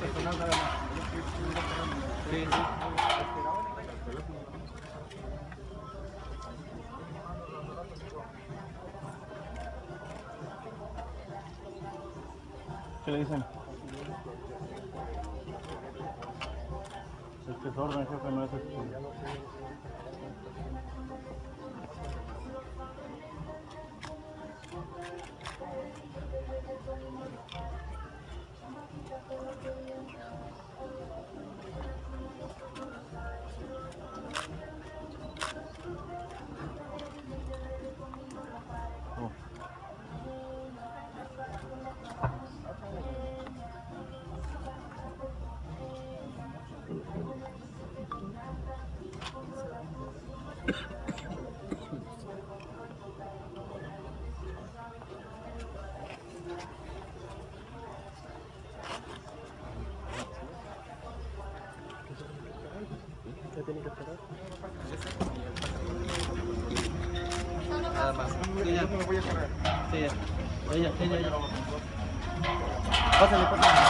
personal nada más. Sí, sí. ¿Qué le dicen? Es que es orden, jefe, no es ¿Qué tiene que esperar? Nada más. Sí, ya. Me voy a cerrar. Sí, ya. Ella. Pásale, pásale.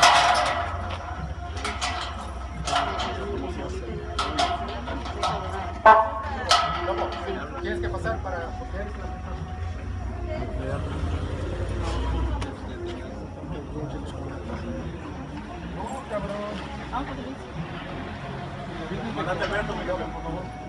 Loco, tienes que pasar para coger no, cabrón. Mándate a ver tu micrófono, por favor.